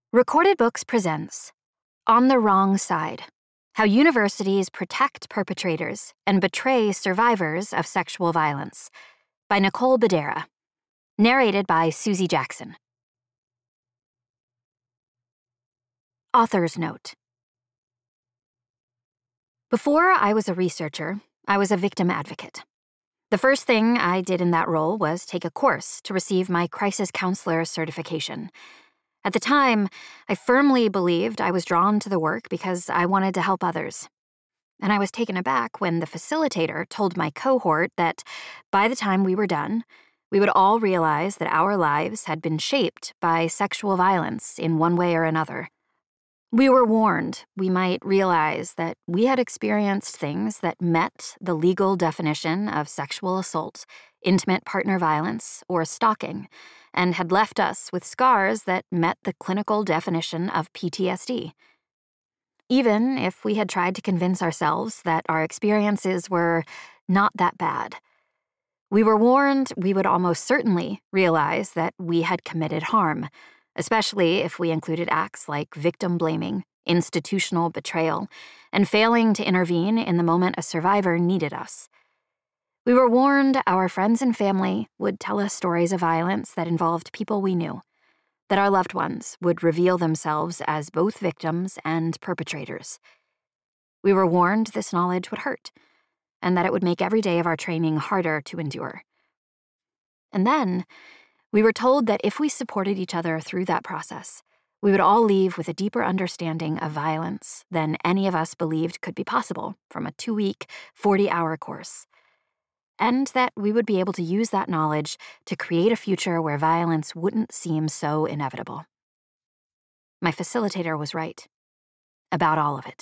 Recorded Books presents On the Wrong Side: How Universities Protect Perpetrators and Betray Survivors of Sexual Violence by Nicole Bedera. Narrated by Suzy Jackson. Author's Note. Before I was a researcher, I was a victim advocate. The first thing I did in that role was take a course to receive my crisis counselor certification. At the time, I firmly believed I was drawn to the work because I wanted to help others. And I was taken aback when the facilitator told my cohort that by the time we were done, we would all realize that our lives had been shaped by sexual violence in one way or another. We were warned we might realize that we had experienced things that met the legal definition of sexual assault, intimate partner violence, or stalking, and had left us with scars that met the clinical definition of PTSD. Even if we had tried to convince ourselves that our experiences were not that bad, we were warned we would almost certainly realize that we had committed harm, especially if we included acts like victim blaming, institutional betrayal, and failing to intervene in the moment a survivor needed us. We were warned our friends and family would tell us stories of violence that involved people we knew, that our loved ones would reveal themselves as both victims and perpetrators. We were warned this knowledge would hurt, and that it would make every day of our training harder to endure. And then, we were told that if we supported each other through that process, we would all leave with a deeper understanding of violence than any of us believed could be possible from a 2-week, 40-hour course. And that we would be able to use that knowledge to create a future where violence wouldn't seem so inevitable. My facilitator was right. About all of it.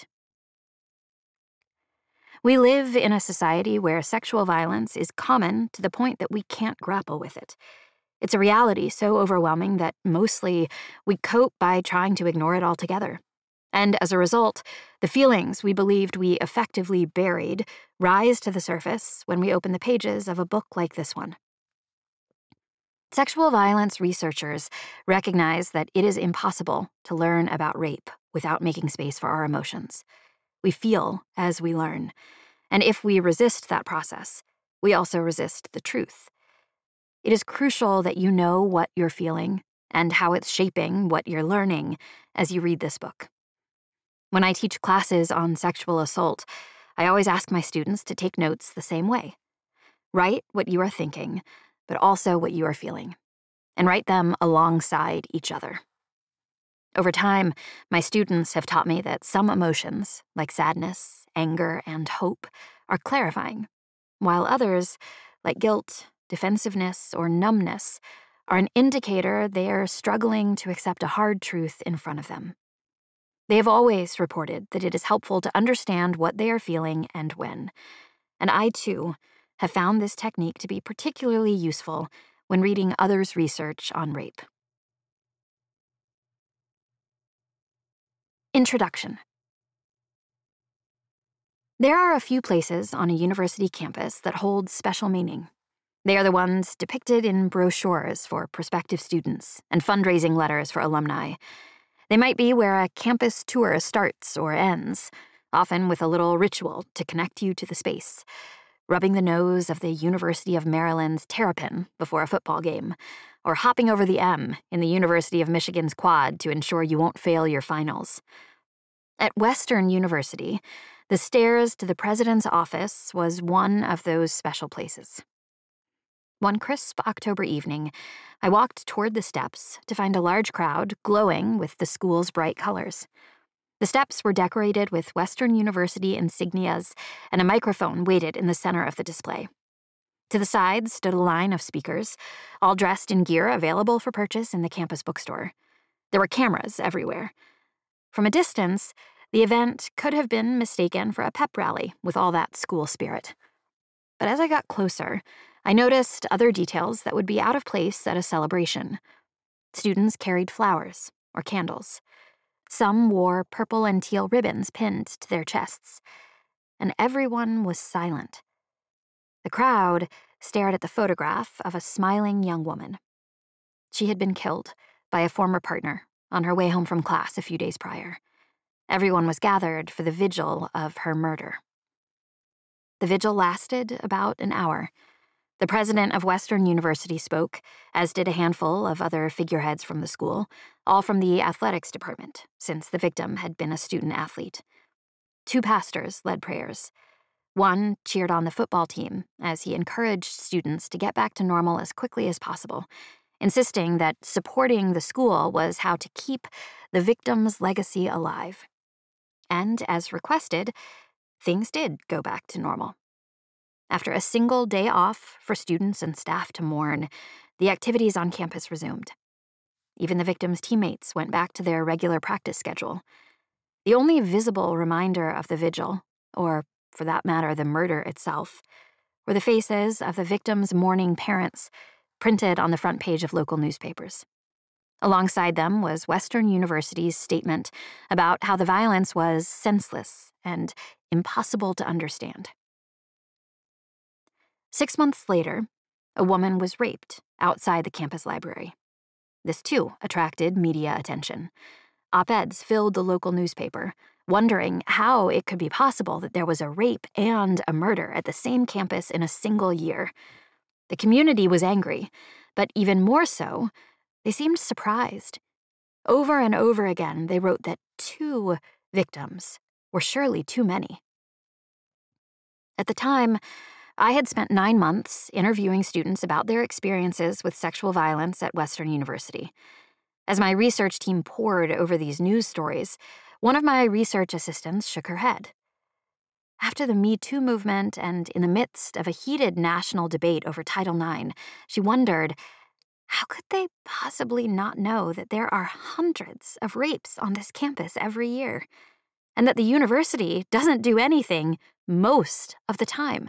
We live in a society where sexual violence is common to the point that we can't grapple with it. It's a reality so overwhelming that mostly we cope by trying to ignore it altogether. And as a result, the feelings we believed we effectively buried rise to the surface when we open the pages of a book like this one. Sexual violence researchers recognize that it is impossible to learn about rape without making space for our emotions. We feel as we learn, and if we resist that process, we also resist the truth. It is crucial that you know what you're feeling and how it's shaping what you're learning as you read this book. When I teach classes on sexual assault, I always ask my students to take notes the same way. Write what you are thinking, but also what you are feeling, and write them alongside each other. Over time, my students have taught me that some emotions, like sadness, anger, and hope, are clarifying, while others, like guilt, defensiveness, or numbness, are an indicator they are struggling to accept a hard truth in front of them. They have always reported that it is helpful to understand what they are feeling and when, and I, too, have found this technique to be particularly useful when reading others' research on rape. Introduction. There are a few places on a university campus that hold special meaning. They are the ones depicted in brochures for prospective students and fundraising letters for alumni. They might be where a campus tour starts or ends, often with a little ritual to connect you to the space, rubbing the nose of the University of Maryland's Terrapin before a football game, or hopping over the M in the University of Michigan's quad to ensure you won't fail your finals. At Western University, the stairs to the president's office was one of those special places. One crisp October evening, I walked toward the steps to find a large crowd glowing with the school's bright colors. The steps were decorated with Western University insignias, and a microphone waited in the center of the display. To the side stood a line of speakers, all dressed in gear available for purchase in the campus bookstore. There were cameras everywhere. From a distance, the event could have been mistaken for a pep rally with all that school spirit. But as I got closer, I noticed other details that would be out of place at a celebration. Students carried flowers or candles. Some wore purple and teal ribbons pinned to their chests. And everyone was silent. The crowd stared at the photograph of a smiling young woman. She had been killed by a former partner on her way home from class a few days prior. Everyone was gathered for the vigil of her murder. The vigil lasted about an hour. The president of Western University spoke, as did a handful of other figureheads from the school, all from the athletics department, since the victim had been a student athlete. 2 pastors led prayers. One cheered on the football team as he encouraged students to get back to normal as quickly as possible, insisting that supporting the school was how to keep the victim's legacy alive. And as requested, things did go back to normal. After a single day off for students and staff to mourn, the activities on campus resumed. Even the victim's teammates went back to their regular practice schedule. The only visible reminder of the vigil, or for that matter, the murder itself, were the faces of the victim's mourning parents, printed on the front page of local newspapers. Alongside them was Western University's statement about how the violence was senseless and impossible to understand. 6 months later, a woman was raped outside the campus library. This, too, attracted media attention. Op-eds filled the local newspaper, wondering how it could be possible that there was a rape and a murder at the same campus in a single year. The community was angry, but even more so, they seemed surprised. Over and over again, they wrote that 2 victims were surely too many. At the time, I had spent 9 months interviewing students about their experiences with sexual violence at Western University. As my research team pored over these news stories, one of my research assistants shook her head. After the Me Too movement and in the midst of a heated national debate over Title IX, she wondered, how could they possibly not know that there are hundreds of rapes on this campus every year, and that the university doesn't do anything most of the time?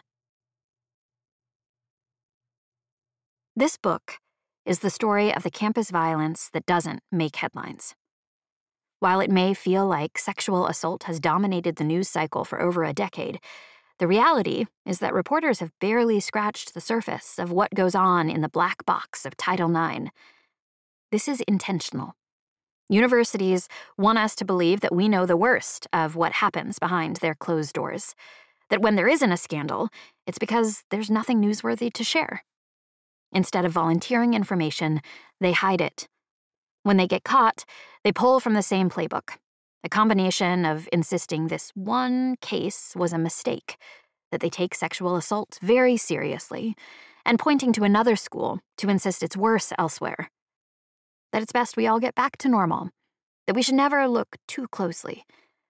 This book is the story of the campus violence that doesn't make headlines. While it may feel like sexual assault has dominated the news cycle for over a decade, the reality is that reporters have barely scratched the surface of what goes on in the black box of Title IX. This is intentional. Universities want us to believe that we know the worst of what happens behind their closed doors, that when there isn't a scandal, it's because there's nothing newsworthy to share. Instead of volunteering information, they hide it. When they get caught, they pull from the same playbook, a combination of insisting this one case was a mistake, that they take sexual assault very seriously, and pointing to another school to insist it's worse elsewhere. That it's best we all get back to normal, that we should never look too closely.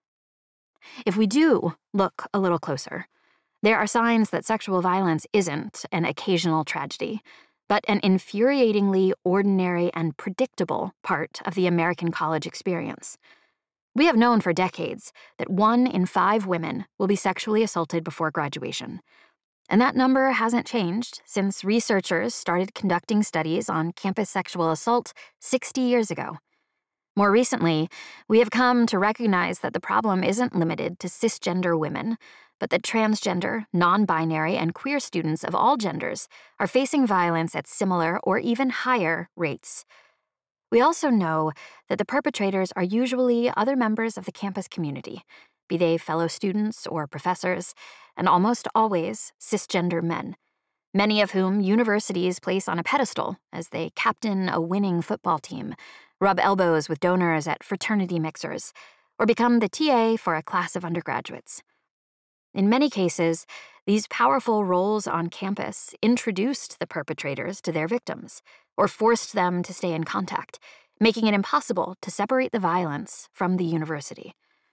If we do look a little closer, there are signs that sexual violence isn't an occasional tragedy, but an infuriatingly ordinary and predictable part of the American college experience. We have known for decades that 1 in 5 women will be sexually assaulted before graduation. And that number hasn't changed since researchers started conducting studies on campus sexual assault 60 years ago. More recently, we have come to recognize that the problem isn't limited to cisgender women, but that transgender, non-binary, and queer students of all genders are facing violence at similar or even higher rates. We also know that the perpetrators are usually other members of the campus community, be they fellow students or professors, and almost always cisgender men, many of whom universities place on a pedestal as they captain a winning football team, rub elbows with donors at fraternity mixers, or become the TA for a class of undergraduates. In many cases, these powerful roles on campus introduced the perpetrators to their victims, or forced them to stay in contact, making it impossible to separate the violence from the university.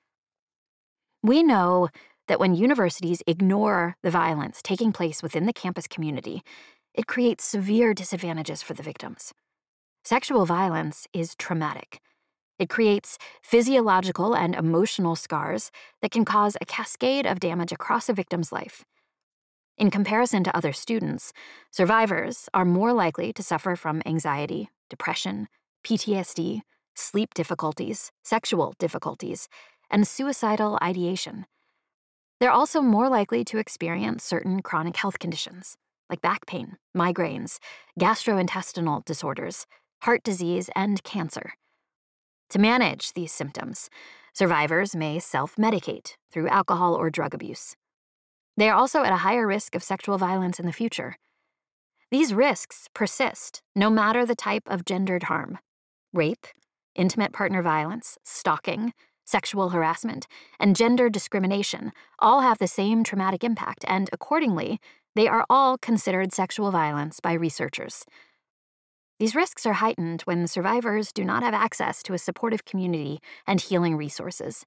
We know that when universities ignore the violence taking place within the campus community, it creates severe disadvantages for the victims. Sexual violence is traumatic. It creates physiological and emotional scars that can cause a cascade of damage across a victim's life. In comparison to other students, survivors are more likely to suffer from anxiety, depression, PTSD, sleep difficulties, sexual difficulties, and suicidal ideation. They're also more likely to experience certain chronic health conditions, like back pain, migraines, gastrointestinal disorders, heart disease, and cancer. To manage these symptoms, survivors may self-medicate through alcohol or drug abuse. They are also at a higher risk of sexual violence in the future. These risks persist no matter the type of gendered harm. Rape, intimate partner violence, stalking, sexual harassment, and gender discrimination all have the same traumatic impact, and accordingly, they are all considered sexual violence by researchers. These risks are heightened when survivors do not have access to a supportive community and healing resources.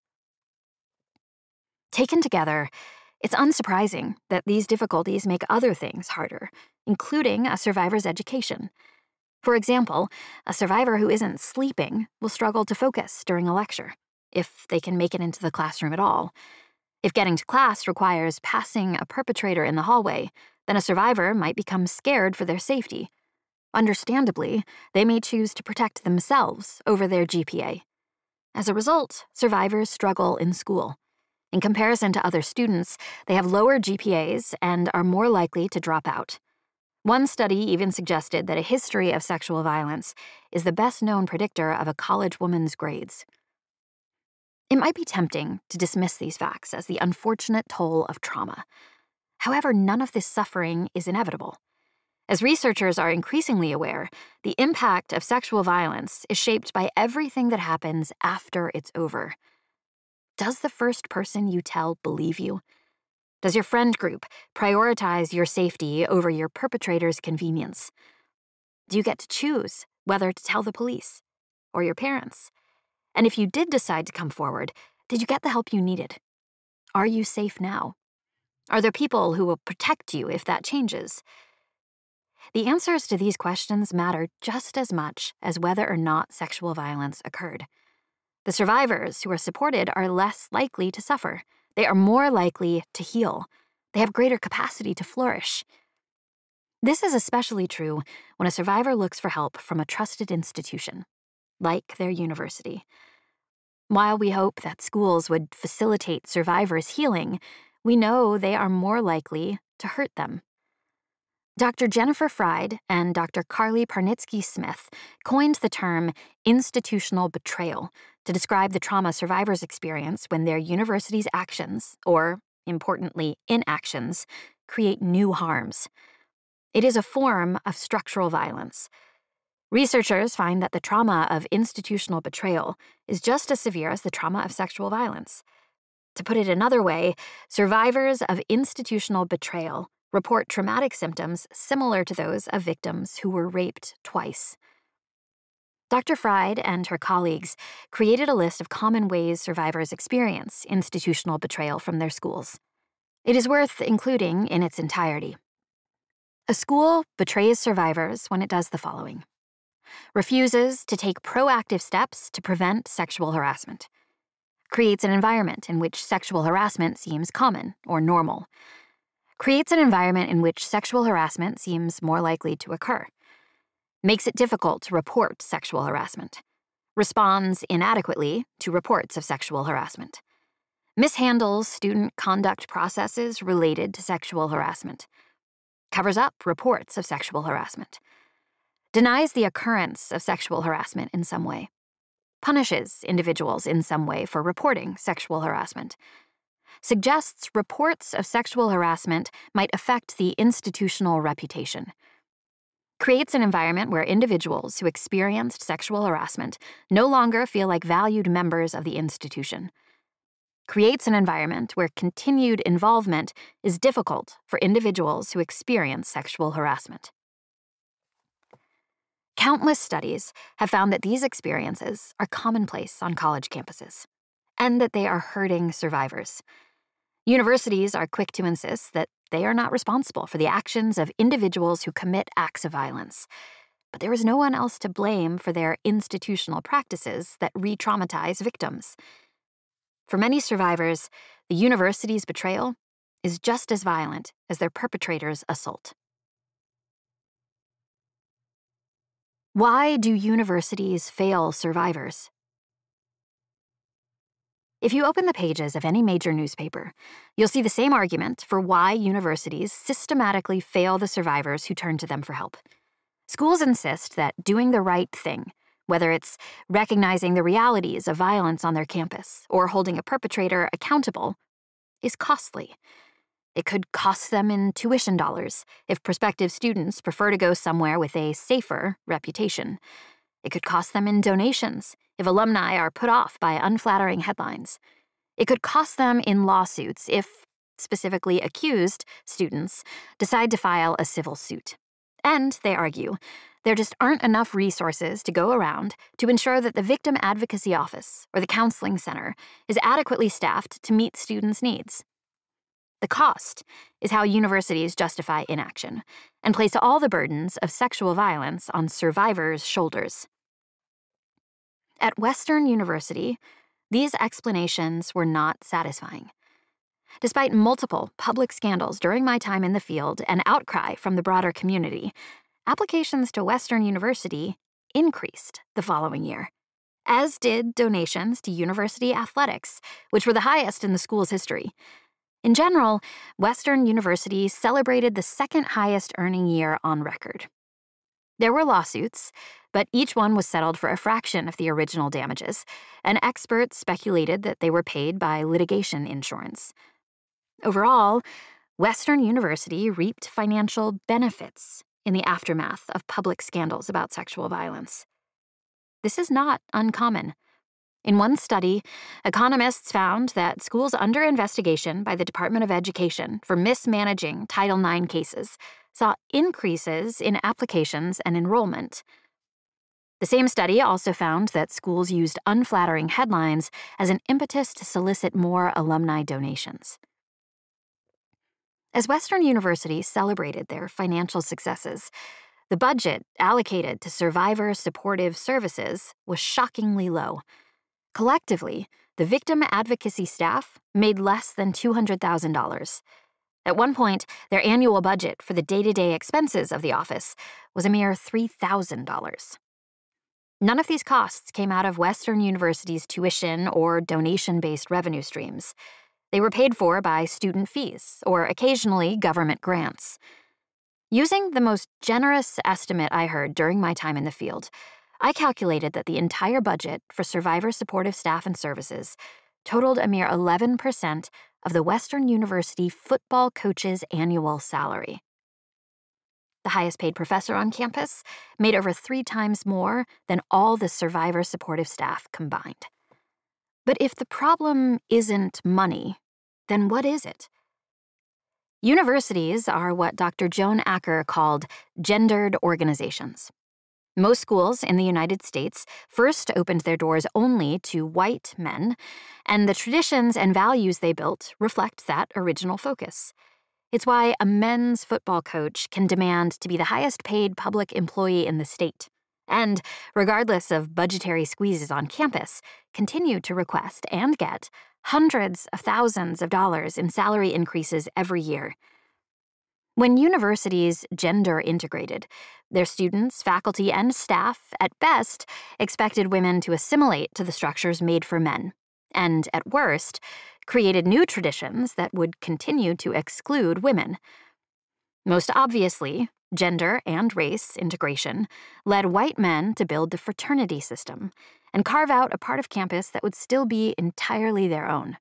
Taken together, it's unsurprising that these difficulties make other things harder, including a survivor's education. For example, a survivor who isn't sleeping will struggle to focus during a lecture, if they can make it into the classroom at all. If getting to class requires passing a perpetrator in the hallway, then a survivor might become scared for their safety. Understandably, they may choose to protect themselves over their GPA. As a result, survivors struggle in school. In comparison to other students, they have lower GPAs and are more likely to drop out. One study even suggested that a history of sexual violence is the best-known predictor of a college woman's grades. It might be tempting to dismiss these facts as the unfortunate toll of trauma. However, none of this suffering is inevitable. As researchers are increasingly aware, the impact of sexual violence is shaped by everything that happens after it's over. Does the first person you tell believe you? Does your friend group prioritize your safety over your perpetrator's convenience? Do you get to choose whether to tell the police or your parents? And if you did decide to come forward, did you get the help you needed? Are you safe now? Are there people who will protect you if that changes? The answers to these questions matter just as much as whether or not sexual violence occurred. The survivors who are supported are less likely to suffer. They are more likely to heal. They have greater capacity to flourish. This is especially true when a survivor looks for help from a trusted institution, like their university. While we hope that schools would facilitate survivors' healing, we know they are more likely to hurt them. Dr. Jennifer Fried and Dr. Carly Parnitsky-Smith coined the term institutional betrayal to describe the trauma survivors experience when their university's actions, or, importantly, inactions, create new harms. It is a form of structural violence. Researchers find that the trauma of institutional betrayal is just as severe as the trauma of sexual violence. To put it another way, survivors of institutional betrayal report traumatic symptoms similar to those of victims who were raped twice. Dr. Fried and her colleagues created a list of common ways survivors experience institutional betrayal from their schools. It is worth including in its entirety. A school betrays survivors when it does the following: refuses to take proactive steps to prevent sexual harassment, creates an environment in which sexual harassment seems common or normal, creates an environment in which sexual harassment seems more likely to occur, makes it difficult to report sexual harassment, responds inadequately to reports of sexual harassment, mishandles student conduct processes related to sexual harassment, covers up reports of sexual harassment, denies the occurrence of sexual harassment in some way, punishes individuals in some way for reporting sexual harassment, suggests reports of sexual harassment might affect the institutional reputation, creates an environment where individuals who experienced sexual harassment no longer feel like valued members of the institution, creates an environment where continued involvement is difficult for individuals who experience sexual harassment. Countless studies have found that these experiences are commonplace on college campuses, and that they are hurting survivors. Universities are quick to insist that they are not responsible for the actions of individuals who commit acts of violence, but there is no one else to blame for their institutional practices that re-traumatize victims. For many survivors, the university's betrayal is just as violent as their perpetrator's assault. Why do universities fail survivors? If you open the pages of any major newspaper, you'll see the same argument for why universities systematically fail the survivors who turn to them for help. Schools insist that doing the right thing, whether it's recognizing the realities of violence on their campus or holding a perpetrator accountable, is costly. It could cost them in tuition dollars if prospective students prefer to go somewhere with a safer reputation. It could cost them in donations if alumni are put off by unflattering headlines. It could cost them in lawsuits if specifically accused students decide to file a civil suit. And, they argue, there just aren't enough resources to go around to ensure that the Victim Advocacy Office or the Counseling Center is adequately staffed to meet students' needs. The cost is how universities justify inaction and place all the burdens of sexual violence on survivors' shoulders. At Western University, these explanations were not satisfying. Despite multiple public scandals during my time in the field and outcry from the broader community, applications to Western University increased the following year, as did donations to university athletics, which were the highest in the school's history. In general, Western University celebrated the second highest earning year on record. There were lawsuits, but each one was settled for a fraction of the original damages, and experts speculated that they were paid by litigation insurance. Overall, Western University reaped financial benefits in the aftermath of public scandals about sexual violence. This is not uncommon. In one study, economists found that schools under investigation by the Department of Education for mismanaging Title IX cases saw increases in applications and enrollment. The same study also found that schools used unflattering headlines as an impetus to solicit more alumni donations. As Western University celebrated their financial successes, the budget allocated to survivor supportive services was shockingly low. Collectively, the victim advocacy staff made less than $200,000. At one point, their annual budget for the day-to-day expenses of the office was a mere $3,000. None of these costs came out of Western University's tuition or donation-based revenue streams. They were paid for by student fees or occasionally government grants. Using the most generous estimate I heard during my time in the field, I calculated that the entire budget for survivor supportive staff and services totaled a mere 11% of the Western University football coach's annual salary. The highest paid professor on campus made over 3 times more than all the survivor supportive staff combined. But if the problem isn't money, then what is it? Universities are what Dr. Joan Acker called gendered organizations. Most schools in the United States first opened their doors only to white men, and the traditions and values they built reflect that original focus. It's why a men's football coach can demand to be the highest paid public employee in the state, and, regardless of budgetary squeezes on campus, continue to request and get hundreds of thousands of dollars in salary increases every year. When universities gender integrated, their students, faculty, and staff, at best, expected women to assimilate to the structures made for men, and, at worst, created new traditions that would continue to exclude women. Most obviously, gender and race integration led white men to build the fraternity system and carve out a part of campus that would still be entirely their own.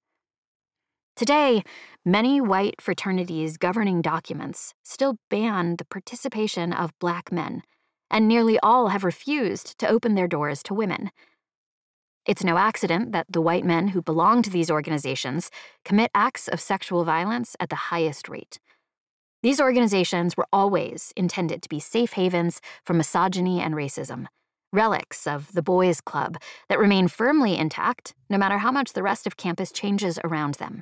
Today, many white fraternities' governing documents still ban the participation of Black men, and nearly all have refused to open their doors to women. It's no accident that the white men who belong to these organizations commit acts of sexual violence at the highest rate. These organizations were always intended to be safe havens from misogyny and racism, relics of the boys' club that remain firmly intact no matter how much the rest of campus changes around them.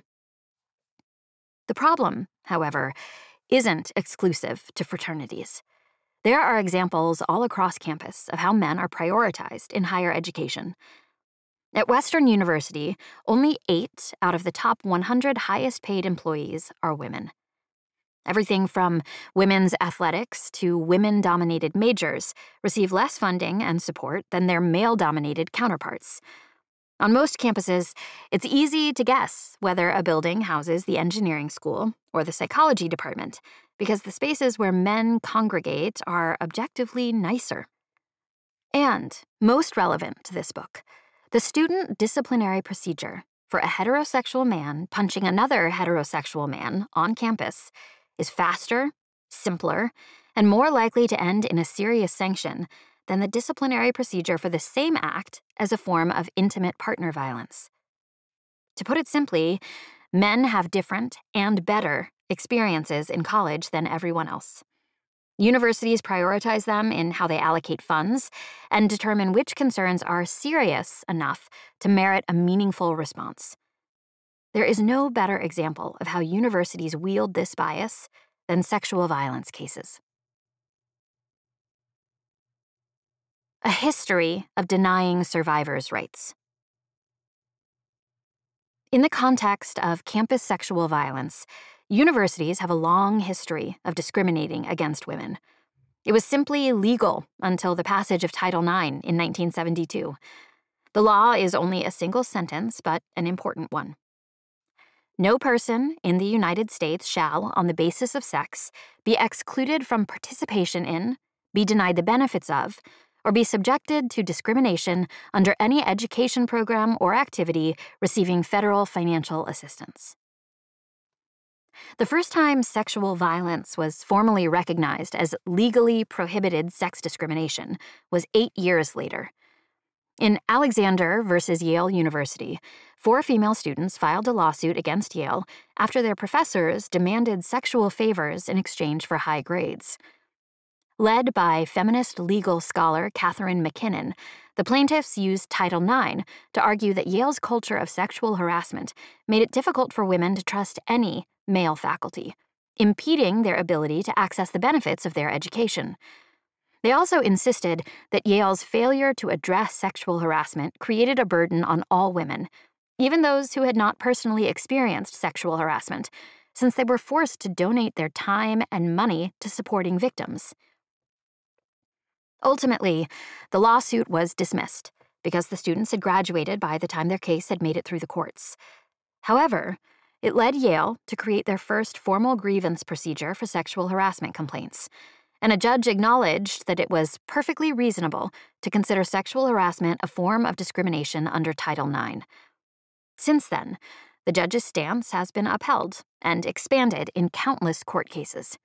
The problem, however, isn't exclusive to fraternities. There are examples all across campus of how men are prioritized in higher education. At Western University, only 8 out of the top 100 highest paid employees are women. Everything from women's athletics to women-dominated majors receive less funding and support than their male-dominated counterparts. On most campuses, it's easy to guess whether a building houses the engineering school or the psychology department, because the spaces where men congregate are objectively nicer. And, most relevant to this book, the student disciplinary procedure for a heterosexual man punching another heterosexual man on campus is faster, simpler, and more likely to end in a serious sanction than the disciplinary procedure for the same act as a form of intimate partner violence. To put it simply, men have different and better experiences in college than everyone else. Universities prioritize them in how they allocate funds and determine which concerns are serious enough to merit a meaningful response. There is no better example of how universities wield this bias than sexual violence cases. A history of denying survivors' rights. In the context of campus sexual violence, universities have a long history of discriminating against women. It was simply legal until the passage of Title IX in 1972. The law is only a single sentence, but an important one. No person in the United States shall, on the basis of sex, be excluded from participation in, be denied the benefits of, or be subjected to discrimination under any education program or activity receiving federal financial assistance. The first time sexual violence was formally recognized as legally prohibited sex discrimination was 8 years later. In Alexander versus Yale University, 4 female students filed a lawsuit against Yale after their professors demanded sexual favors in exchange for high grades. Led by feminist legal scholar Catherine McKinnon, the plaintiffs used Title IX to argue that Yale's culture of sexual harassment made it difficult for women to trust any male faculty, impeding their ability to access the benefits of their education. They also insisted that Yale's failure to address sexual harassment created a burden on all women, even those who had not personally experienced sexual harassment, since they were forced to donate their time and money to supporting victims. Ultimately, the lawsuit was dismissed because the students had graduated by the time their case had made it through the courts. However, it led Yale to create their first formal grievance procedure for sexual harassment complaints, and a judge acknowledged that it was perfectly reasonable to consider sexual harassment a form of discrimination under Title IX. Since then, the judge's stance has been upheld and expanded in countless court cases.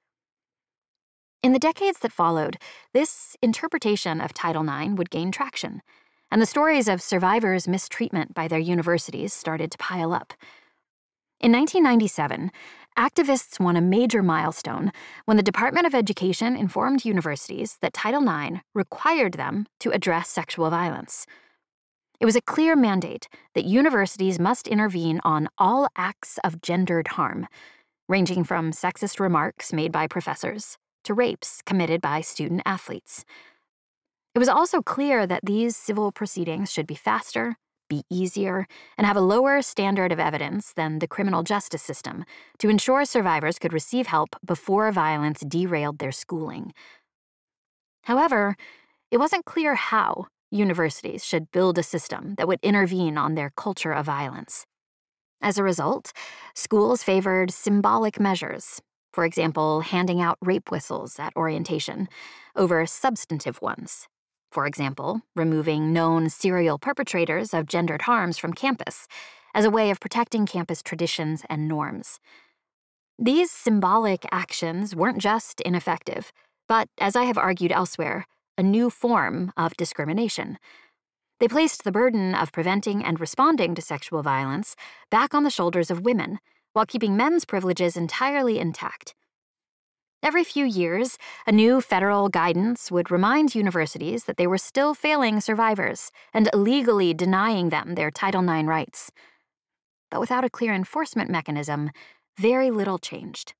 In the decades that followed, this interpretation of Title IX would gain traction, and the stories of survivors' mistreatment by their universities started to pile up. In 1997, activists won a major milestone when the Department of Education informed universities that Title IX required them to address sexual violence. It was a clear mandate that universities must intervene on all acts of gendered harm, ranging from sexist remarks made by professors to rapes committed by student athletes. It was also clear that these civil proceedings should be faster, be easier, and have a lower standard of evidence than the criminal justice system to ensure survivors could receive help before violence derailed their schooling. However, it wasn't clear how universities should build a system that would intervene on their culture of violence. As a result, schools favored symbolic measures, for example, handing out rape whistles at orientation, over substantive ones. For example, removing known serial perpetrators of gendered harms from campus as a way of protecting campus traditions and norms. These symbolic actions weren't just ineffective, but, as I have argued elsewhere, a new form of discrimination. They placed the burden of preventing and responding to sexual violence back on the shoulders of women, while keeping men's privileges entirely intact. Every few years, a new federal guidance would remind universities that they were still failing survivors and illegally denying them their Title IX rights. But without a clear enforcement mechanism, very little changed.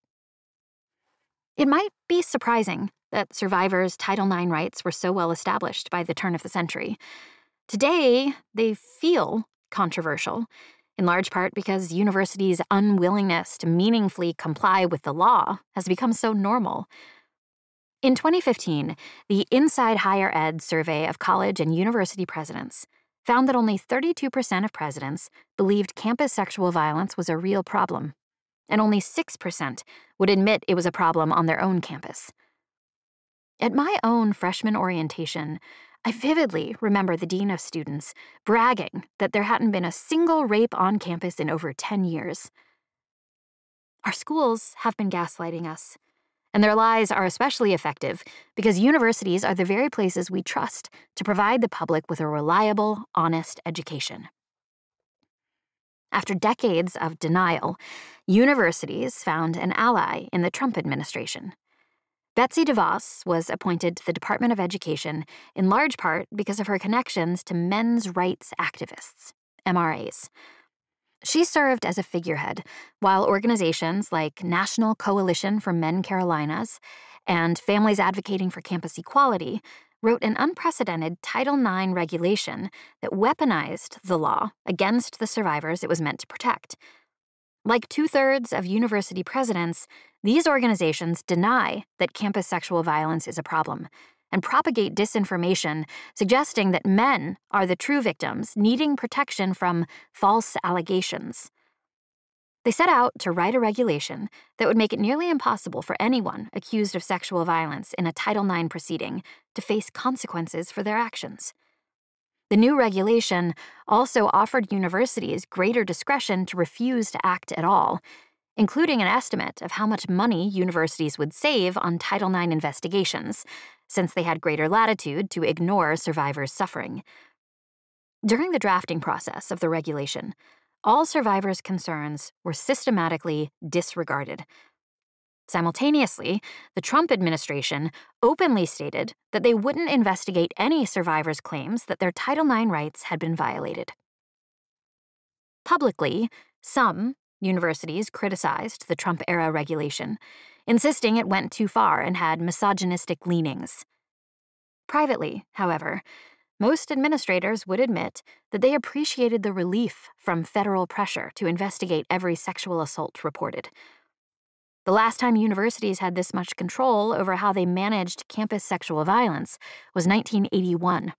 It might be surprising that survivors' Title IX rights were so well established by the turn of the century. Today, they feel controversial, in large part because universities' unwillingness to meaningfully comply with the law has become so normal. In 2015, the Inside Higher Ed survey of college and university presidents found that only 32% of presidents believed campus sexual violence was a real problem, and only 6% would admit it was a problem on their own campus. At my own freshman orientation, I vividly remember the dean of students bragging that there hadn't been a single rape on campus in over 10 years. Our schools have been gaslighting us, and their lies are especially effective because universities are the very places we trust to provide the public with a reliable, honest education. After decades of denial, universities found an ally in the Trump administration. Betsy DeVos was appointed to the Department of Education in large part because of her connections to men's rights activists, MRAs. She served as a figurehead while organizations like National Coalition for Men Carolinas and Families Advocating for Campus Equality wrote an unprecedented Title IX regulation that weaponized the law against the survivors it was meant to protect. Like 2/3 of university presidents, these organizations deny that campus sexual violence is a problem and propagate disinformation suggesting that men are the true victims needing protection from false allegations. They set out to write a regulation that would make it nearly impossible for anyone accused of sexual violence in a Title IX proceeding to face consequences for their actions. The new regulation also offered universities greater discretion to refuse to act at all, including an estimate of how much money universities would save on Title IX investigations, since they had greater latitude to ignore survivors' suffering. During the drafting process of the regulation, all survivors' concerns were systematically disregarded. Simultaneously, the Trump administration openly stated that they wouldn't investigate any survivors' claims that their Title IX rights had been violated. Publicly, some universities criticized the Trump-era regulation, insisting it went too far and had misogynistic leanings. Privately, however, most administrators would admit that they appreciated the relief from federal pressure to investigate every sexual assault reported. The last time universities had this much control over how they managed campus sexual violence was 1981.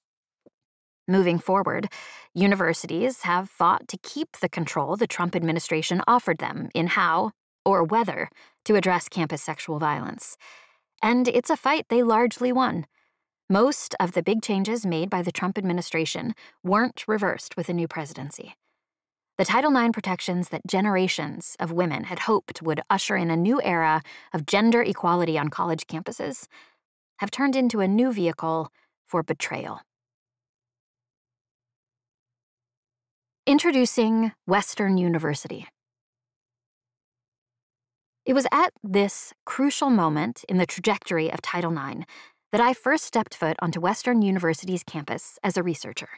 Moving forward, universities have fought to keep the control the Trump administration offered them in how, or whether, to address campus sexual violence. And it's a fight they largely won. Most of the big changes made by the Trump administration weren't reversed with the new presidency. The Title IX protections that generations of women had hoped would usher in a new era of gender equality on college campuses have turned into a new vehicle for betrayal. Introducing Western University. It was at this crucial moment in the trajectory of Title IX that I first stepped foot onto Western University's campus as a researcher.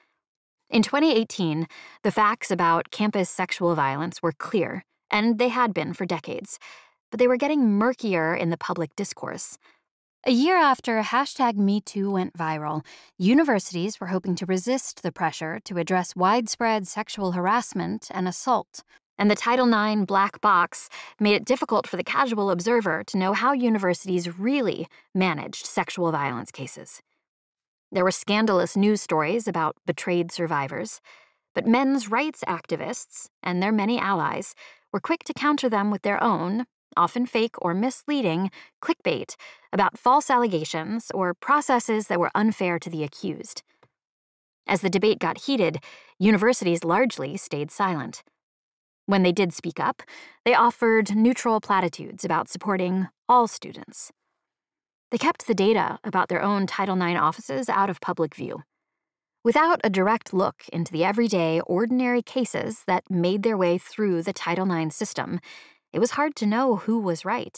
In 2018, the facts about campus sexual violence were clear, and they had been for decades, but they were getting murkier in the public discourse. A year after #MeToo went viral, universities were hoping to resist the pressure to address widespread sexual harassment and assault, and the Title IX black box made it difficult for the casual observer to know how universities really managed sexual violence cases. There were scandalous news stories about betrayed survivors, but men's rights activists and their many allies were quick to counter them with their own, often fake or misleading, clickbait about false allegations or processes that were unfair to the accused. As the debate got heated, universities largely stayed silent. When they did speak up, they offered neutral platitudes about supporting all students. They kept the data about their own Title IX offices out of public view. Without a direct look into the everyday, ordinary cases that made their way through the Title IX system, it was hard to know who was right.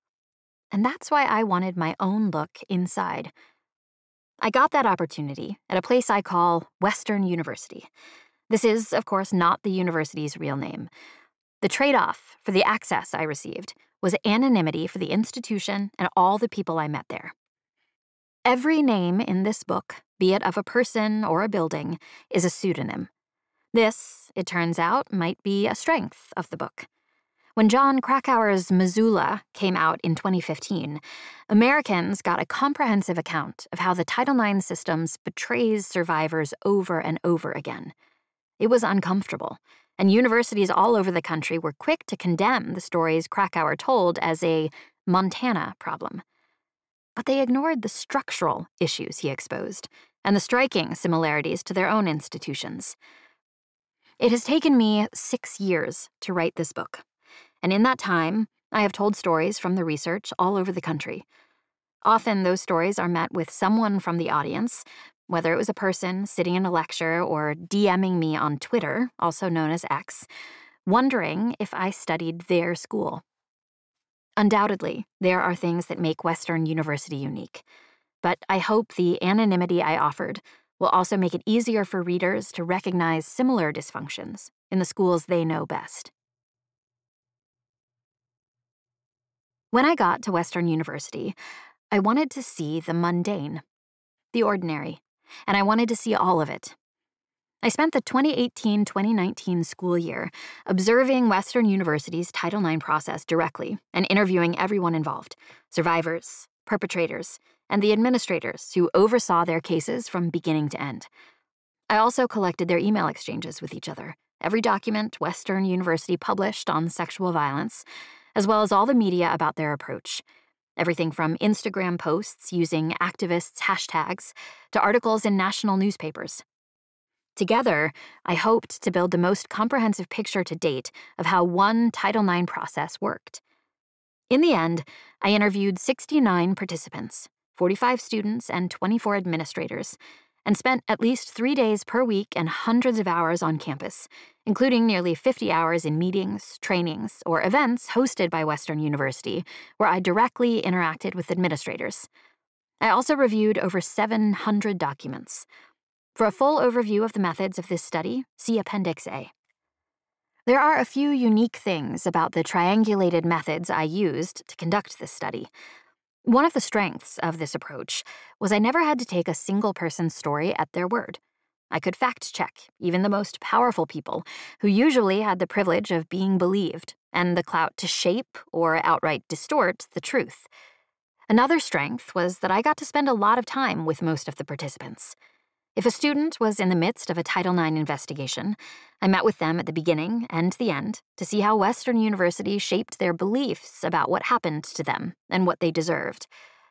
And that's why I wanted my own look inside. I got that opportunity at a place I call Western University. This is, of course, not the university's real name. The trade-off for the access I received was anonymity for the institution and all the people I met there. Every name in this book, be it of a person or a building, is a pseudonym. This, it turns out, might be a strength of the book. When Jon Krakauer's Missoula came out in 2015, Americans got a comprehensive account of how the Title IX systems betrays survivors over and over again. It was uncomfortable, and universities all over the country were quick to condemn the stories Krakauer told as a Montana problem. but they ignored the structural issues he exposed and the striking similarities to their own institutions. It has taken me 6 years to write this book, and in that time, I have told stories from the research all over the country. Often those stories are met with someone from the audience, whether it was a person sitting in a lecture or DMing me on Twitter, also known as X, wondering if I studied their school. Undoubtedly, there are things that make Western University unique, but I hope the anonymity I offered will also make it easier for readers to recognize similar dysfunctions in the schools they know best. When I got to Western University, I wanted to see the mundane, the ordinary, and I wanted to see all of it. I spent the 2018-2019 school year observing Western University's Title IX process directly and interviewing everyone involved, survivors, perpetrators, and the administrators who oversaw their cases from beginning to end. I also collected their email exchanges with each other, every document Western University published on sexual violence, as well as all the media about their approach. Everything from Instagram posts using activists' hashtags to articles in national newspapers. Together, I hoped to build the most comprehensive picture to date of how one Title IX process worked. In the end, I interviewed 69 participants, 45 students, and 24 administrators, and spent at least 3 days per week and hundreds of hours on campus, including nearly 50 hours in meetings, trainings, or events hosted by Western University, where I directly interacted with administrators. I also reviewed over 700 documents. For a full overview of the methods of this study, see Appendix A. There are a few unique things about the triangulated methods I used to conduct this study. One of the strengths of this approach was I never had to take a single person's story at their word. I could fact-check even the most powerful people, who usually had the privilege of being believed and the clout to shape or outright distort the truth. Another strength was that I got to spend a lot of time with most of the participants. If a student was in the midst of a Title IX investigation, I met with them at the beginning and the end to see how Western University shaped their beliefs about what happened to them and what they deserved.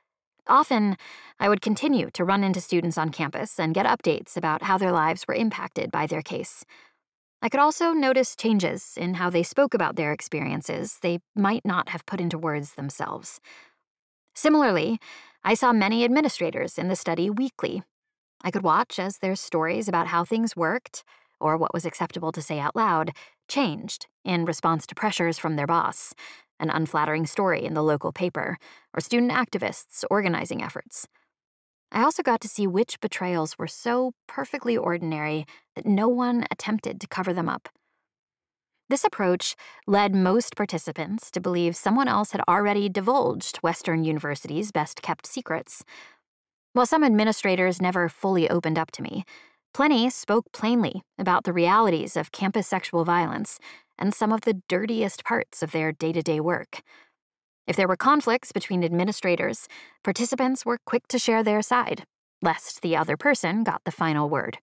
Often, I would continue to run into students on campus and get updates about how their lives were impacted by their case. I could also notice changes in how they spoke about their experiences they might not have put into words themselves. Similarly, I saw many administrators in the study weekly. I could watch as their stories about how things worked, or what was acceptable to say out loud, changed in response to pressures from their boss, an unflattering story in the local paper, or student activists' organizing efforts. I also got to see which betrayals were so perfectly ordinary that no one attempted to cover them up. This approach led most participants to believe someone else had already divulged Western University's best-kept secrets. While some administrators never fully opened up to me, plenty spoke plainly about the realities of campus sexual violence and some of the dirtiest parts of their day-to-day work. If there were conflicts between administrators, participants were quick to share their side, lest the other person got the final word.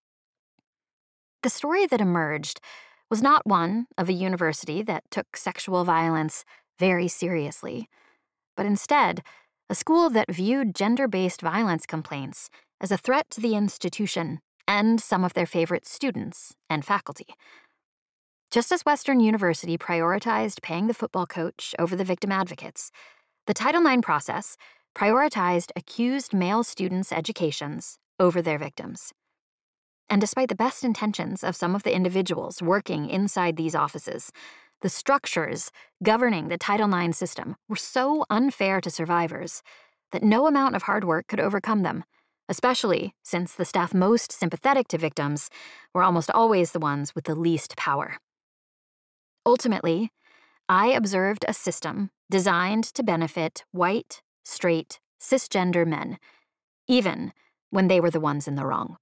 The story that emerged was not one of a university that took sexual violence very seriously, but instead a school that viewed gender-based violence complaints as a threat to the institution and some of their favorite students and faculty. Just as Western University prioritized paying the football coach over the victim advocates, the Title IX process prioritized accused male students' educations over their victims. And despite the best intentions of some of the individuals working inside these offices, the structures governing the Title IX system were so unfair to survivors that no amount of hard work could overcome them, especially since the staff most sympathetic to victims were almost always the ones with the least power. Ultimately, I observed a system designed to benefit white, straight, cisgender men, even when they were the ones in the wrong.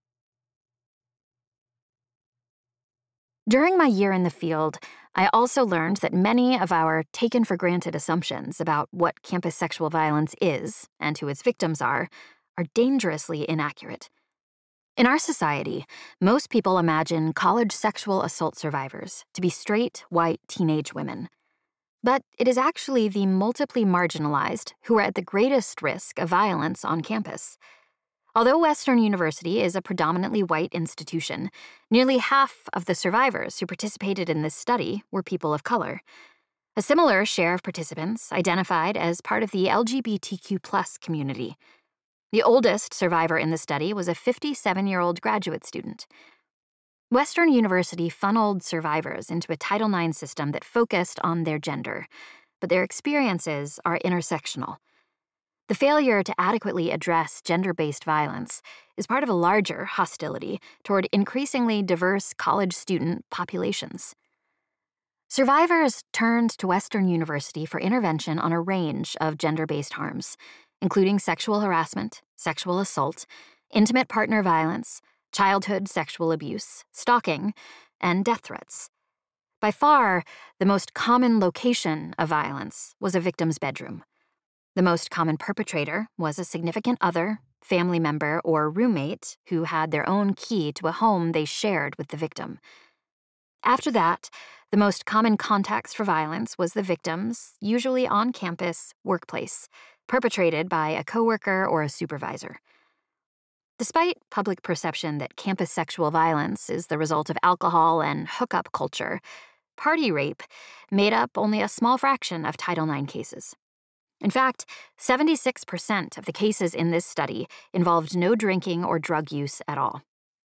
During my year in the field, I also learned that many of our taken-for-granted assumptions about what campus sexual violence is and who its victims are dangerously inaccurate. In our society, most people imagine college sexual assault survivors to be straight, white teenage women. But it is actually the multiply marginalized who are at the greatest risk of violence on campus. Although Western University is a predominantly white institution, nearly half of the survivors who participated in this study were people of color. A similar share of participants identified as part of the LGBTQ+ community. The oldest survivor in the study was a 57-year-old graduate student. Western University funneled survivors into a Title IX system that focused on their gender, but their experiences are intersectional. The failure to adequately address gender-based violence is part of a larger hostility toward increasingly diverse college student populations. Survivors turned to Western University for intervention on a range of gender-based harms, including sexual harassment, sexual assault, intimate partner violence, childhood sexual abuse, stalking, and death threats. By far, the most common location of violence was a victim's bedroom. The most common perpetrator was a significant other, family member, or roommate who had their own key to a home they shared with the victim. After that, the most common context for violence was the victim's, usually on-campus, workplace, perpetrated by a coworker or a supervisor. Despite public perception that campus sexual violence is the result of alcohol and hookup culture, party rape made up only a small fraction of Title IX cases. In fact, 76% of the cases in this study involved no drinking or drug use at all.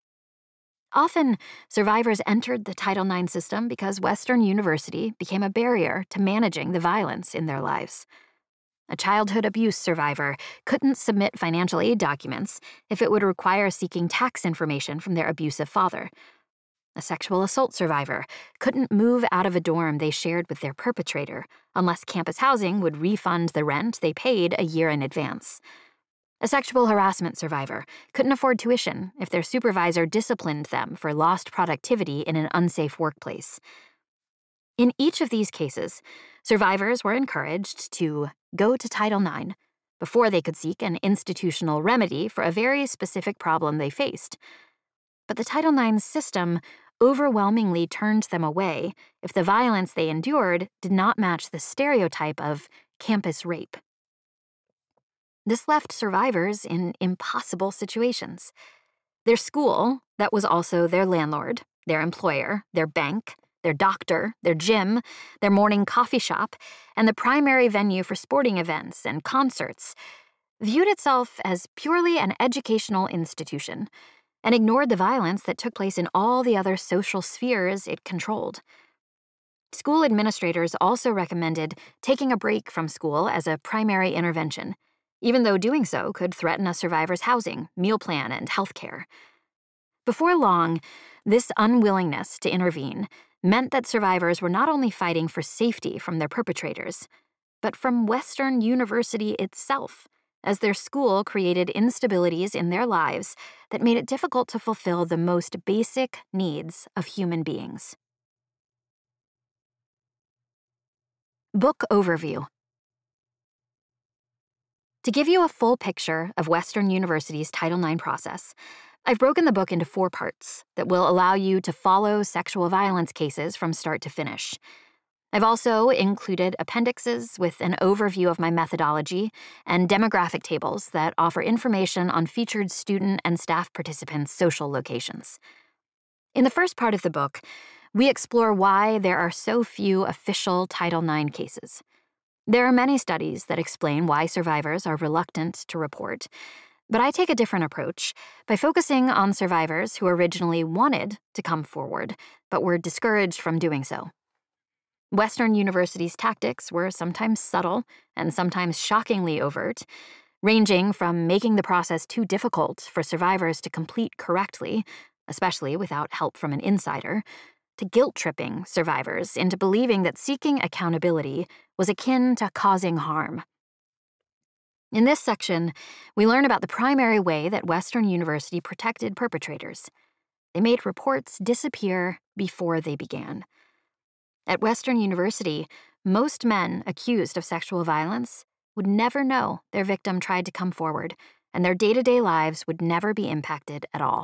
Often, survivors entered the Title IX system because Western University became a barrier to managing the violence in their lives. A childhood abuse survivor couldn't submit financial aid documents if it would require seeking tax information from their abusive father. A sexual assault survivor couldn't move out of a dorm they shared with their perpetrator unless campus housing would refund the rent they paid a year in advance. A sexual harassment survivor couldn't afford tuition if their supervisor disciplined them for lost productivity in an unsafe workplace. In each of these cases, survivors were encouraged to go to Title IX before they could seek an institutional remedy for a very specific problem they faced. But the Title IX system overwhelmingly turned them away if the violence they endured did not match the stereotype of campus rape. This left survivors in impossible situations. Their school, that was also their landlord, their employer, their bank, their doctor, their gym, their morning coffee shop, and the primary venue for sporting events and concerts, viewed itself as purely an educational institution and ignored the violence that took place in all the other social spheres it controlled. School administrators also recommended taking a break from school as a primary intervention, even though doing so could threaten a survivor's housing, meal plan, and health care. Before long, this unwillingness to intervene meant that survivors were not only fighting for safety from their perpetrators, but from Western University itself, as their school created instabilities in their lives that made it difficult to fulfill the most basic needs of human beings. Book overview. To give you a full picture of Western University's Title IX process, I've broken the book into 4 parts that will allow you to follow sexual violence cases from start to finish. I've also included appendixes with an overview of my methodology and demographic tables that offer information on featured student and staff participants' social locations. In the first part of the book, we explore why there are so few official Title IX cases. There are many studies that explain why survivors are reluctant to report, but I take a different approach by focusing on survivors who originally wanted to come forward, but were discouraged from doing so. Western University's tactics were sometimes subtle and sometimes shockingly overt, ranging from making the process too difficult for survivors to complete correctly, especially without help from an insider, to guilt-tripping survivors into believing that seeking accountability was akin to causing harm. In this section, we learn about the primary way that Western University protected perpetrators. They made reports disappear before they began. At Western University, most men accused of sexual violence would never know their victim tried to come forward, and their day-to-day lives would never be impacted at all.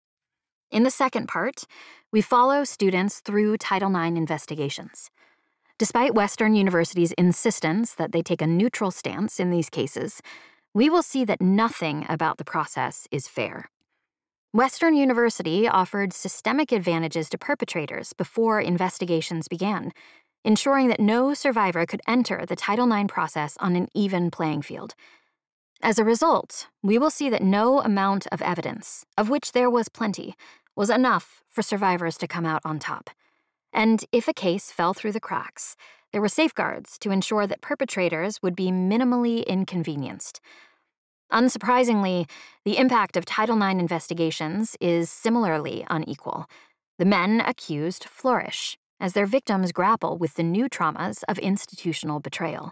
In the second part, we follow students through Title IX investigations. Despite Western University's insistence that they take a neutral stance in these cases, we will see that nothing about the process is fair. Western University offered systemic advantages to perpetrators before investigations began, ensuring that no survivor could enter the Title IX process on an even playing field. As a result, we will see that no amount of evidence, of which there was plenty, was enough for survivors to come out on top. And if a case fell through the cracks, there were safeguards to ensure that perpetrators would be minimally inconvenienced. Unsurprisingly, the impact of Title IX investigations is similarly unequal. The men accused flourish as their victims grapple with the new traumas of institutional betrayal.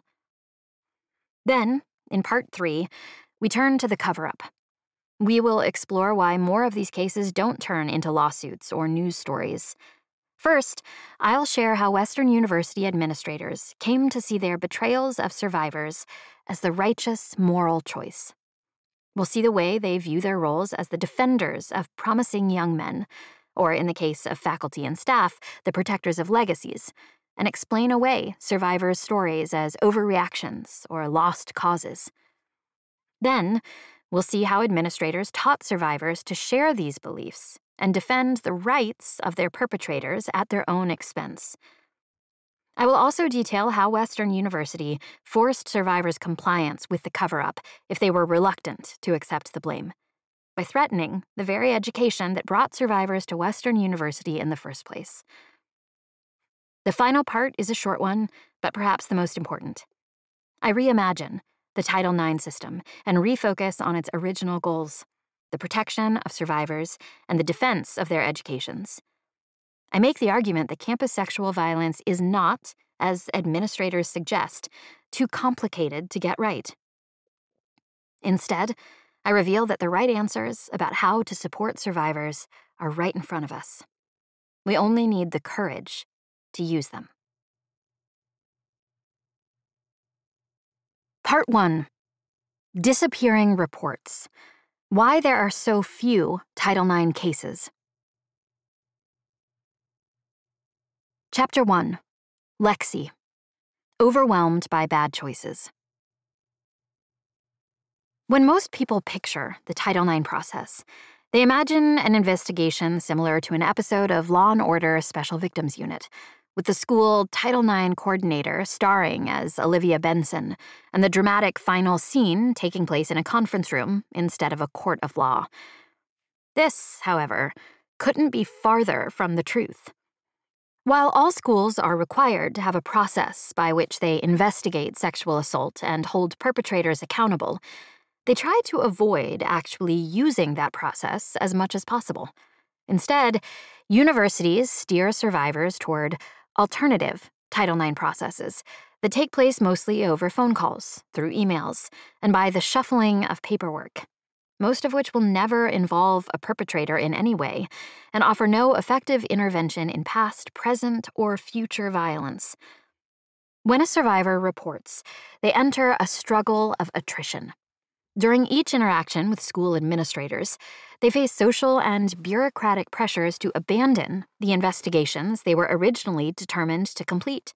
Then, in Part 3, we turn to the cover-up. We will explore why more of these cases don't turn into lawsuits or news stories. First, I'll share how Western University administrators came to see their betrayals of survivors as the righteous moral choice. We'll see the way they view their roles as the defenders of promising young men, or in the case of faculty and staff, the protectors of legacies, and explain away survivors' stories as overreactions or lost causes. Then, we'll see how administrators taught survivors to share these beliefs and defend the rights of their perpetrators at their own expense. I will also detail how Western University forced survivors' compliance with the cover-up if they were reluctant to accept the blame, by threatening the very education that brought survivors to Western University in the first place. The final part is a short one, but perhaps the most important. I reimagine the Title IX system and refocus on its original goals: the protection of survivors and the defense of their educations. I make the argument that campus sexual violence is not, as administrators suggest, too complicated to get right. Instead, I reveal that the right answers about how to support survivors are right in front of us. We only need the courage to use them. Part 1. Disappearing Reports. Why there are so few Title IX cases. Chapter 1. Lexi. Overwhelmed by bad choices. When most people picture the Title IX process, they imagine an investigation similar to an episode of Law & Order Special Victims Unit, with the school Title IX coordinator starring as Olivia Benson, and the dramatic final scene taking place in a conference room instead of a court of law. This, however, couldn't be farther from the truth. While all schools are required to have a process by which they investigate sexual assault and hold perpetrators accountable, they try to avoid actually using that process as much as possible. Instead, universities steer survivors toward alternative Title IX processes that take place mostly over phone calls, through emails, and by the shuffling of paperwork, most of which will never involve a perpetrator in any way and offer no effective intervention in past, present, or future violence. When a survivor reports, they enter a struggle of attrition. During each interaction with school administrators, they face social and bureaucratic pressures to abandon the investigations they were originally determined to complete.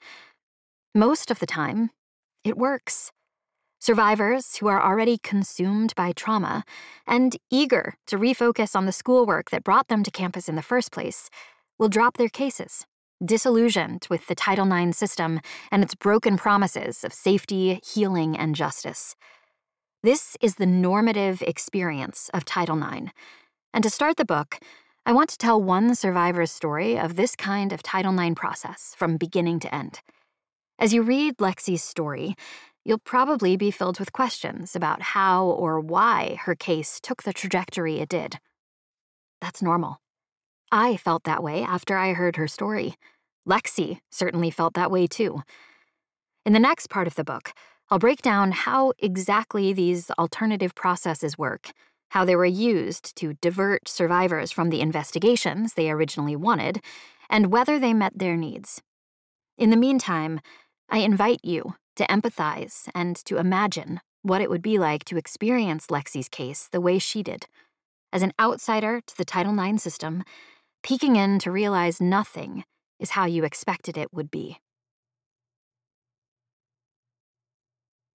Most of the time, it works. Survivors who are already consumed by trauma and eager to refocus on the schoolwork that brought them to campus in the first place will drop their cases, disillusioned with the Title IX system and its broken promises of safety, healing, and justice. This is the normative experience of Title IX. And to start the book, I want to tell one survivor's story of this kind of Title IX process from beginning to end. As you read Lexi's story, you'll probably be filled with questions about how or why her case took the trajectory it did. That's normal. I felt that way after I heard her story. Lexi certainly felt that way too. In the next part of the book, I'll break down how exactly these alternative processes work, how they were used to divert survivors from the investigations they originally wanted, and whether they met their needs. In the meantime, I invite you to empathize and to imagine what it would be like to experience Lexi's case the way she did, as an outsider to the Title IX system, peeking in to realize nothing is how you expected it would be.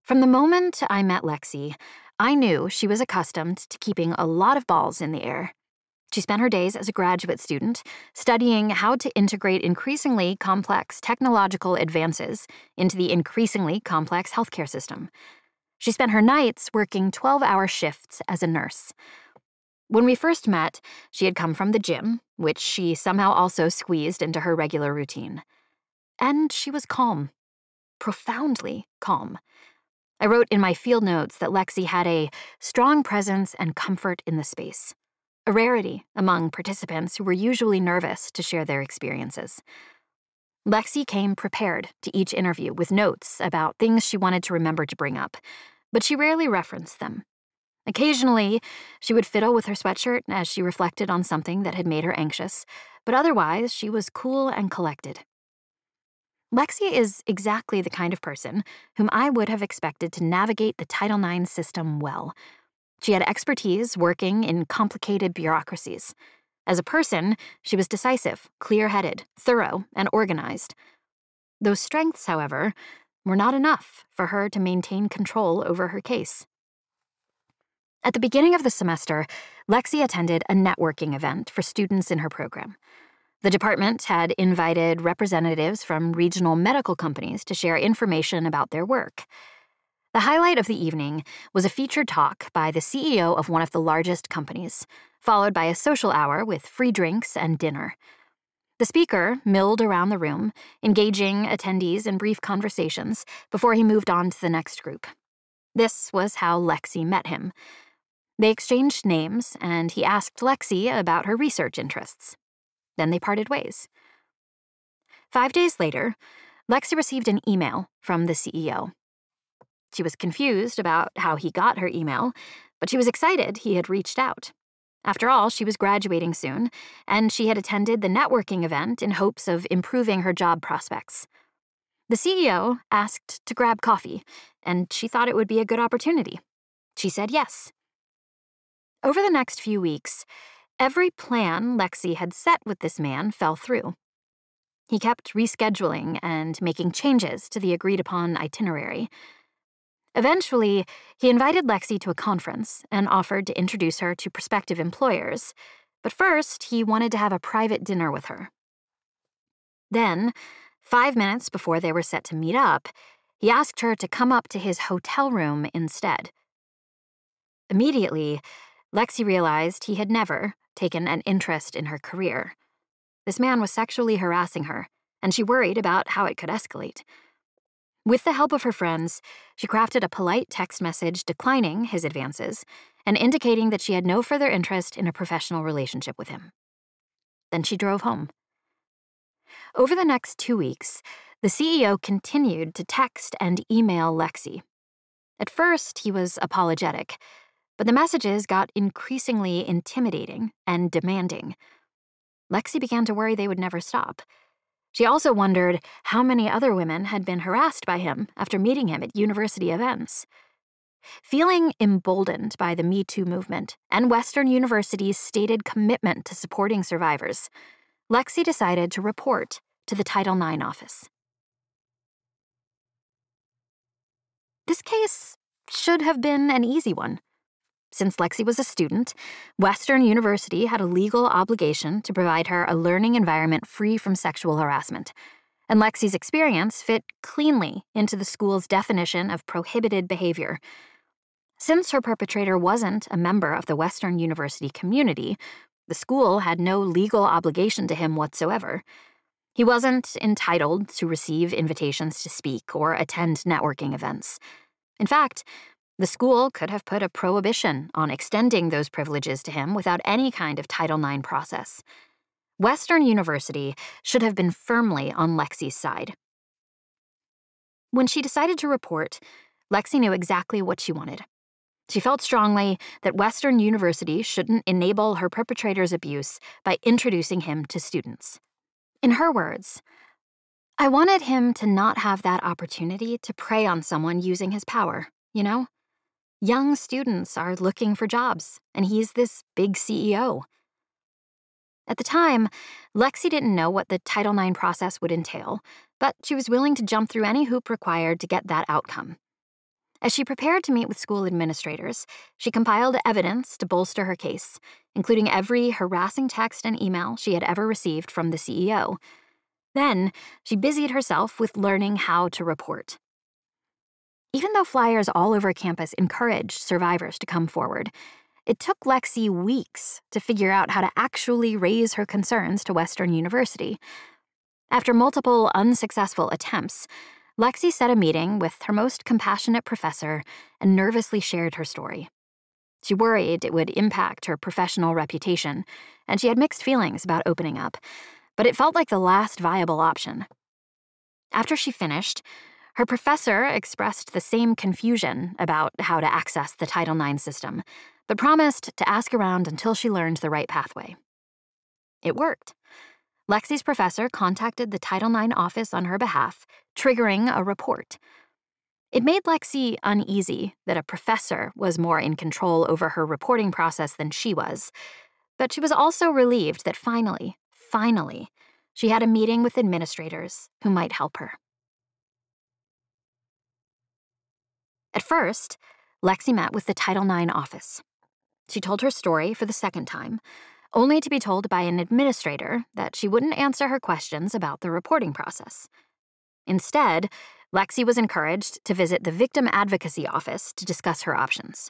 From the moment I met Lexi, I knew she was accustomed to keeping a lot of balls in the air. She spent her days as a graduate student studying how to integrate increasingly complex technological advances into the increasingly complex healthcare system. She spent her nights working 12-hour shifts as a nurse. When we first met, she had come from the gym, which she somehow also squeezed into her regular routine. And she was calm. Profoundly calm. I wrote in my field notes that Lexi had a strong presence and comfort in the space, a rarity among participants who were usually nervous to share their experiences. Lexi came prepared to each interview with notes about things she wanted to remember to bring up, but she rarely referenced them. Occasionally, she would fiddle with her sweatshirt as she reflected on something that had made her anxious, but otherwise she was cool and collected. Lexi is exactly the kind of person whom I would have expected to navigate the Title IX system well. She had expertise working in complicated bureaucracies. As a person, she was decisive, clear-headed, thorough, and organized. Those strengths, however, were not enough for her to maintain control over her case. At the beginning of the semester, Lexi attended a networking event for students in her program. The department had invited representatives from regional medical companies to share information about their work. The highlight of the evening was a featured talk by the CEO of one of the largest companies, followed by a social hour with free drinks and dinner. The speaker milled around the room, engaging attendees in brief conversations before he moved on to the next group. This was how Lexi met him. They exchanged names, and he asked Lexi about her research interests. Then they parted ways. 5 days later, Lexi received an email from the CEO. She was confused about how he got her email, but she was excited he had reached out. After all, she was graduating soon, and she had attended the networking event in hopes of improving her job prospects. The CEO asked to grab coffee, and she thought it would be a good opportunity. She said yes. Over the next few weeks, every plan Lexi had set with this man fell through. He kept rescheduling and making changes to the agreed-upon itinerary. Eventually, he invited Lexi to a conference and offered to introduce her to prospective employers, but first he wanted to have a private dinner with her. Then, 5 minutes before they were set to meet up, he asked her to come up to his hotel room instead. Immediately, Lexi realized he had never taken an interest in her career. This man was sexually harassing her, and she worried about how it could escalate. With the help of her friends, she crafted a polite text message declining his advances and indicating that she had no further interest in a professional relationship with him. Then she drove home. Over the next 2 weeks, the CEO continued to text and email Lexi. At first, he was apologetic, but the messages got increasingly intimidating and demanding. Lexi began to worry they would never stop. She also wondered how many other women had been harassed by him after meeting him at university events. Feeling emboldened by the Me Too movement and Western University's stated commitment to supporting survivors, Lexi decided to report to the Title IX office. This case should have been an easy one. Since Lexi was a student, Western University had a legal obligation to provide her a learning environment free from sexual harassment, and Lexi's experience fit cleanly into the school's definition of prohibited behavior. Since her perpetrator wasn't a member of the Western University community, the school had no legal obligation to him whatsoever. He wasn't entitled to receive invitations to speak or attend networking events. In fact, the school could have put a prohibition on extending those privileges to him without any kind of Title IX process. Western University should have been firmly on Lexi's side. When she decided to report, Lexi knew exactly what she wanted. She felt strongly that Western University shouldn't enable her perpetrator's abuse by introducing him to students. In her words, "I wanted him to not have that opportunity to prey on someone using his power, you know? Young students are looking for jobs, and he's this big CEO." At the time, Lexi didn't know what the Title IX process would entail, but she was willing to jump through any hoop required to get that outcome. As she prepared to meet with school administrators, she compiled evidence to bolster her case, including every harassing text and email she had ever received from the CEO. Then, she busied herself with learning how to report. Even though flyers all over campus encouraged survivors to come forward, it took Lexi weeks to figure out how to actually raise her concerns to Western University. After multiple unsuccessful attempts, Lexi set a meeting with her most compassionate professor and nervously shared her story. She worried it would impact her professional reputation, and she had mixed feelings about opening up, but it felt like the last viable option. After she finished, her professor expressed the same confusion about how to access the Title IX system, but promised to ask around until she learned the right pathway. It worked. Lexi's professor contacted the Title IX office on her behalf, triggering a report. It made Lexi uneasy that a professor was more in control over her reporting process than she was, but she was also relieved that finally, she had a meeting with administrators who might help her. At first, Lexi met with the Title IX office. She told her story for the second time, only to be told by an administrator that she wouldn't answer her questions about the reporting process. Instead, Lexi was encouraged to visit the Victim Advocacy Office to discuss her options.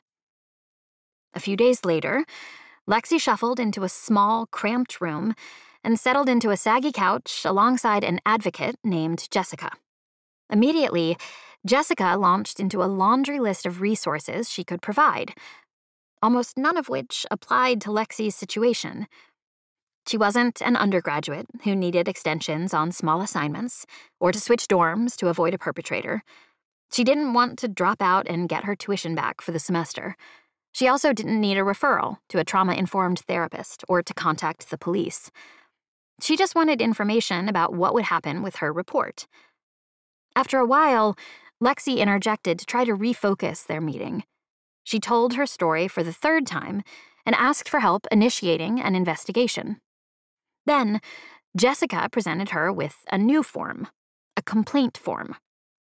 A few days later, Lexi shuffled into a small, cramped room and settled into a saggy couch alongside an advocate named Jessica. Immediately, Jessica launched into a laundry list of resources she could provide, almost none of which applied to Lexi's situation. She wasn't an undergraduate who needed extensions on small assignments or to switch dorms to avoid a perpetrator. She didn't want to drop out and get her tuition back for the semester. She also didn't need a referral to a trauma-informed therapist or to contact the police. She just wanted information about what would happen with her report. After a while, Lexi interjected to try to refocus their meeting. She told her story for the third time and asked for help initiating an investigation. Then, Jessica presented her with a new form, a complaint form.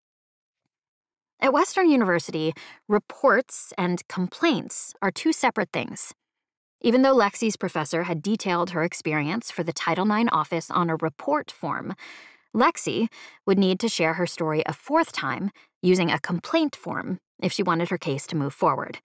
At Western University, reports and complaints are two separate things. Even though Lexi's professor had detailed her experience for the Title IX office on a report form, Lexi would need to share her story a fourth time using a complaint form if she wanted her case to move forward.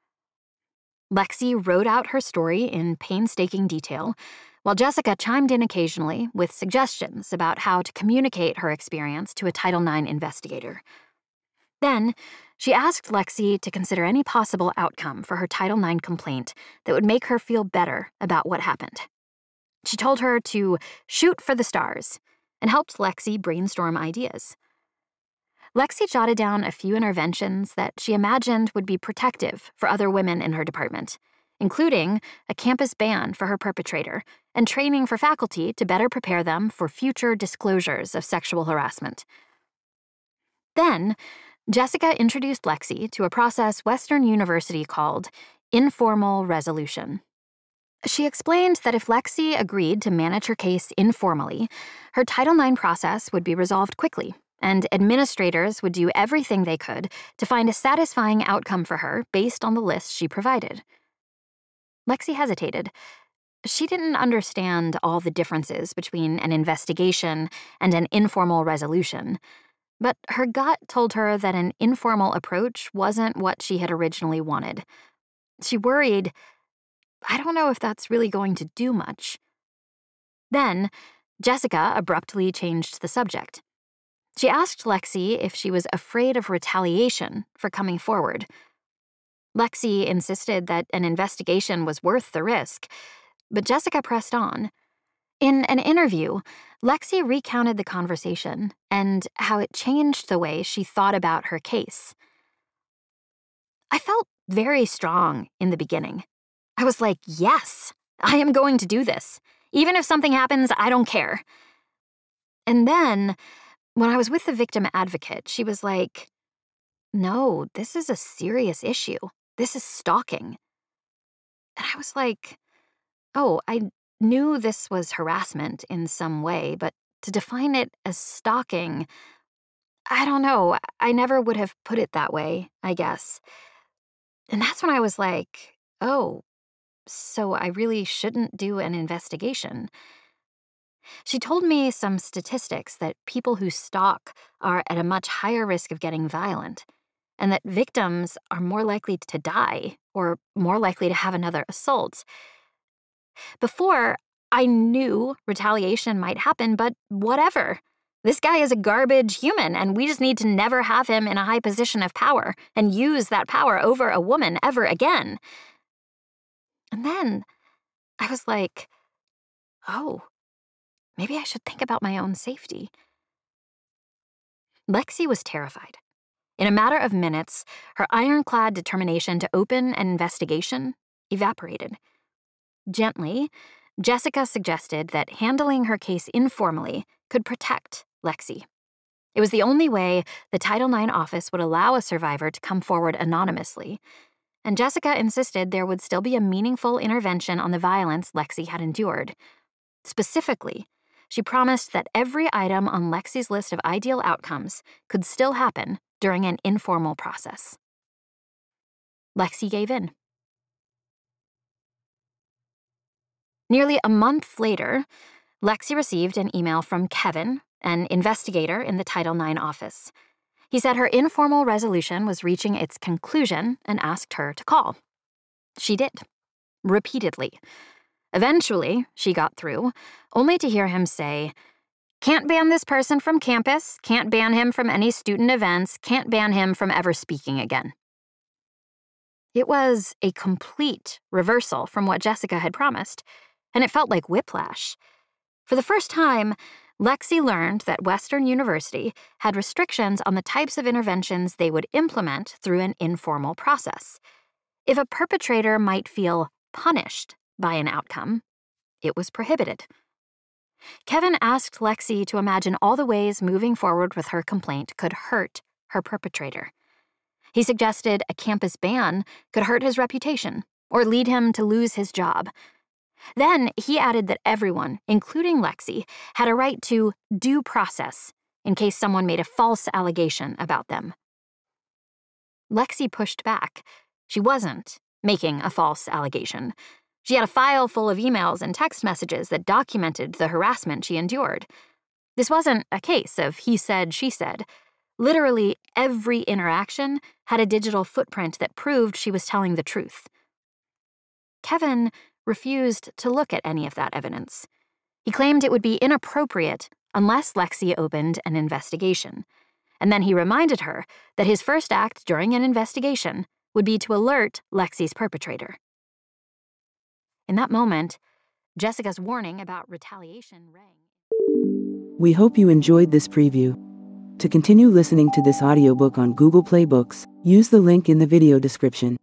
Lexi wrote out her story in painstaking detail, while Jessica chimed in occasionally with suggestions about how to communicate her experience to a Title IX investigator. Then, she asked Lexi to consider any possible outcome for her Title IX complaint that would make her feel better about what happened. She told her to shoot for the stars and helped Lexi brainstorm ideas. Lexi jotted down a few interventions that she imagined would be protective for other women in her department, including a campus ban for her perpetrator and training for faculty to better prepare them for future disclosures of sexual harassment. Then, Jessica introduced Lexi to a process Western University called informal resolution. She explained that if Lexi agreed to manage her case informally, her Title IX process would be resolved quickly, and administrators would do everything they could to find a satisfying outcome for her based on the list she provided. Lexi hesitated. She didn't understand all the differences between an investigation and an informal resolution, but her gut told her that an informal approach wasn't what she had originally wanted. She worried, I don't know if that's really going to do much. Then, Jessica abruptly changed the subject. She asked Lexi if she was afraid of retaliation for coming forward. Lexi insisted that an investigation was worth the risk, but Jessica pressed on. In an interview, Lexi recounted the conversation and how it changed the way she thought about her case. I felt very strong in the beginning. I was like, yes, I am going to do this. Even if something happens, I don't care. And then, when I was with the victim advocate, she was like, no, this is a serious issue. This is stalking. And I was like, oh, I knew this was harassment in some way, but to define it as stalking, I don't know. I never would have put it that way, I guess. And that's when I was like, oh, so I really shouldn't do an investigation. She told me some statistics that people who stalk are at a much higher risk of getting violent, and that victims are more likely to die or more likely to have another assault. Before, I knew retaliation might happen, but whatever. This guy is a garbage human, and we just need to never have him in a high position of power and use that power over a woman ever again. And then I was like, oh, maybe I should think about my own safety. Lexi was terrified. In a matter of minutes, her ironclad determination to open an investigation evaporated. Gently, Jessica suggested that handling her case informally could protect Lexi. It was the only way the Title IX office would allow a survivor to come forward anonymously, and Jessica insisted there would still be a meaningful intervention on the violence Lexi had endured. Specifically, she promised that every item on Lexi's list of ideal outcomes could still happen during an informal process. Lexi gave in. Nearly a month later, Lexi received an email from Kevin, an investigator in the Title IX office. He said her informal resolution was reaching its conclusion and asked her to call. She did, repeatedly. Eventually, she got through, only to hear him say, "Can't ban this person from campus, can't ban him from any student events, can't ban him from ever speaking again." It was a complete reversal from what Jessica had promised, and it felt like whiplash. For the first time, Lexi learned that Western University had restrictions on the types of interventions they would implement through an informal process. If a perpetrator might feel punished by an outcome, it was prohibited. Kevin asked Lexi to imagine all the ways moving forward with her complaint could hurt her perpetrator. He suggested a campus ban could hurt his reputation or lead him to lose his job. Then he added that everyone, including Lexi, had a right to due process in case someone made a false allegation about them. Lexi pushed back. She wasn't making a false allegation. She had a file full of emails and text messages that documented the harassment she endured. This wasn't a case of he said, she said. Literally every interaction had a digital footprint that proved she was telling the truth. Kevin refused to look at any of that evidence. He claimed it would be inappropriate unless Lexi opened an investigation. And then he reminded her that his first act during an investigation would be to alert Lexi's perpetrator. In that moment, Jessica's warning about retaliation rang. We hope you enjoyed this preview. To continue listening to this audiobook on Google Play Books, use the link in the video description.